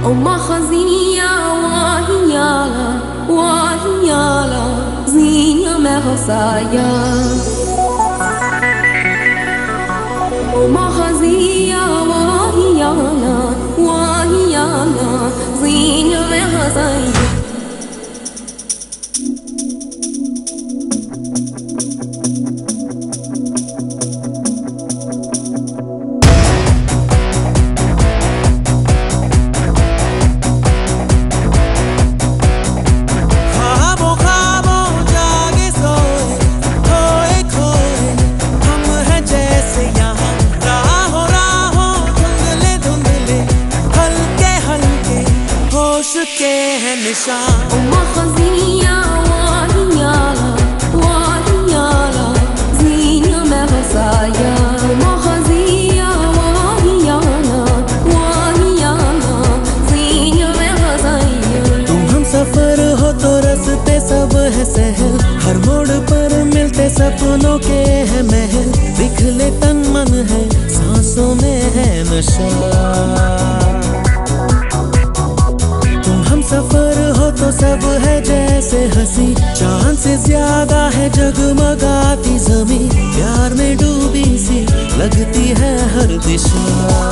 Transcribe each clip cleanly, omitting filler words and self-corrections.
Mahazinha, wahiala, wahiala, zinha merosaya. Mahazinha, wahiala, wahiala, zinha merosaya. Mahazinha, wahiala, wahiala, zinha merosaya. Mahazinha, wahiala, wahiala, zinha merosaya. तुम हम सफर हो तो रास्ते सब है सहल, हर मोड़ पर मिलते सपनों के है महल। बिखले तन मन है, सांसों में है नशा। सफर हो तो सब है जैसे हंसी, चांद से ज्यादा है जगमगाती ज़मीं। प्यार में डूबी सी लगती है हर दिशा।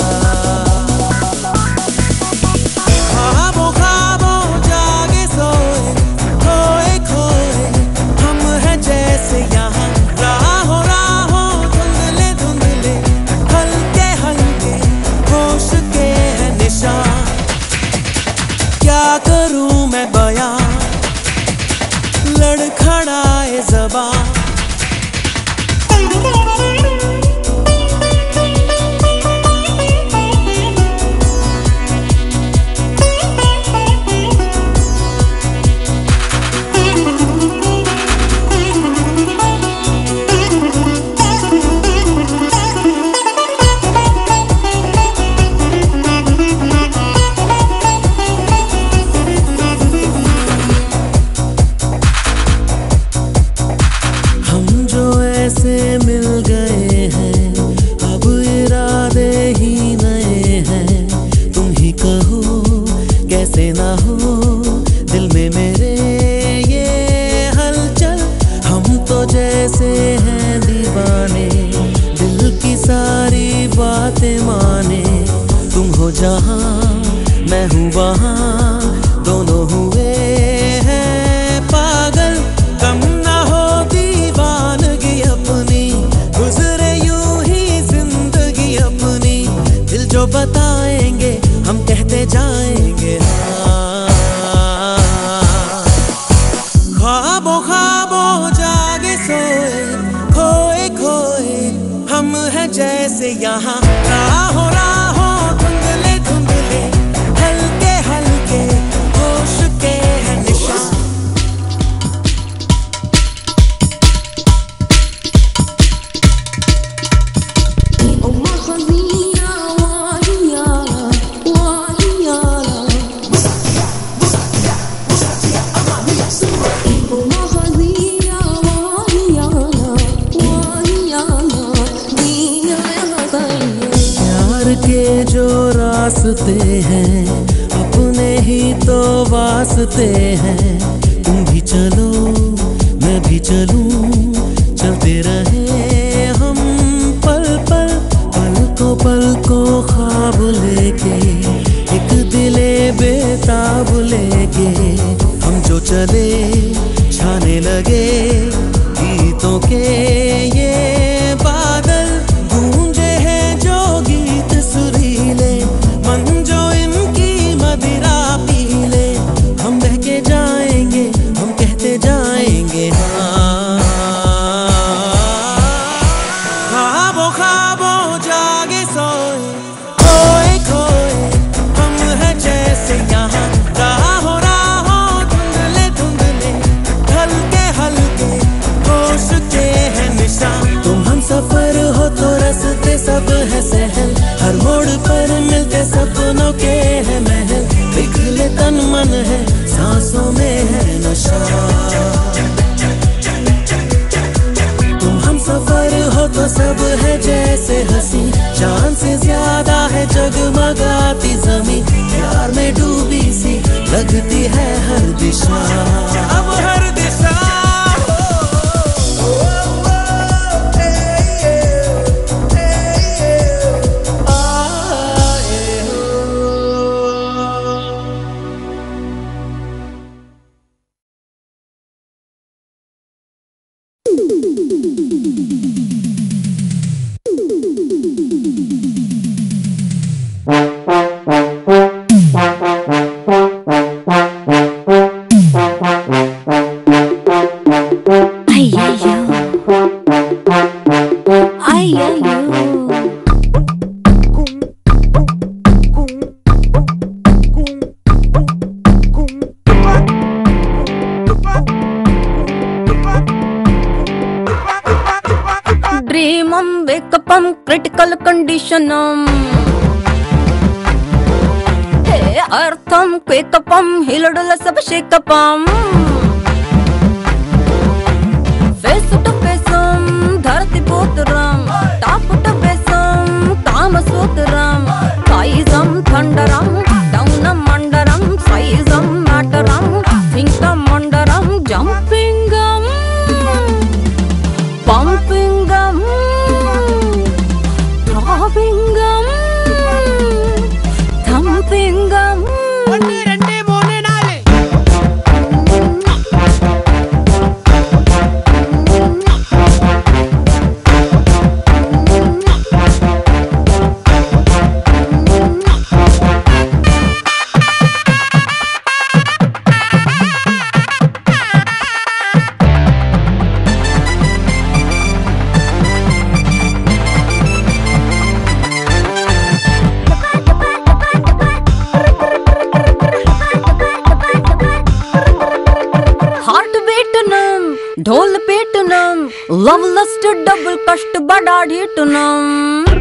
ख्वाबों ख्वाबों जागे सोए, खोए खोए हम हैं जैसे यहाँ। राहों राहों धुंधले धुंधले, हल्के हल्के होश के है निशान। क्या करूं मैं बयां, लड़खड़ाए ज़बां। ऐसे मिल गए हैं, अब इरादे ही नए हैं। तुम ही कहो कैसे ना हो दिल में मेरे ये हलचल। हम तो जैसे हैं दीवाने, दिल की सारी बातें माने। तुम हो जहाँ मैं हूँ वहाँ, दोनों हुए हैं पागल। कम ना हो दीवानगी अपनी, गुजरे यूं ही जिंदगी अपनी। दिल जो बताएंगे हम कहते जाएंगे हाँ। ख्वाबों ख्वाबों जागे सोए, खोए खोए हम हैं जैसे यहाँ। राहों राहों धुंधले धुंधले, हल्के हल्के होश के है निशान। के जो रास्ते हैं अपने ही तो वास्ते हैं। तुम भी चलो मैं भी चलूं, चलते रहे हम पल पल। पलकों पलकों ख्वाब लेके, एक दिले बेताब लेके। हम जो चले छाने लगे गीतों के ये बादल। गूंजे हैं जो गीत सुरीले, मन जो इनकी मदिरा पी ले। हम बह के जाएंगे, हम कहते जाएंगे हाँ। ख्वाबों ख्वाबों जागे सोए, खोए खोए हम हैं जैसे यहाँ। राहों राहों धुंधले धुंधले, हल्के हल्के होश के है निशान। तुम हम सफर हो तो रास्ते सब है सहल, हर मोड़ पर मिलते सपनों के है महल। बिखले तन मन है, सांसों में है नशा। तुम हम सफर हो तो सब है जैसे हंसी, चांद से ज्यादा है जगमगाती ज़मीं। प्यार में डूब ब्रेकअपम क्रिटिकल कंडीशनम हे अर्थम क्वेकपम हिलडुल सब शेकपम फेस टू फेसम धरती पोतरम टाप टू बेसम काम सूत्रम साइजम थंडरम डाउनम मंडरम साइजम मैटरम थिंकम मंडरम जंपिंगम पंपिंगम थ्रॉबिंगम थंपिंगम 1 2 3 4 ढोल पेटनम लव लस्ट डबल कष्ट बड़ा ढीटनम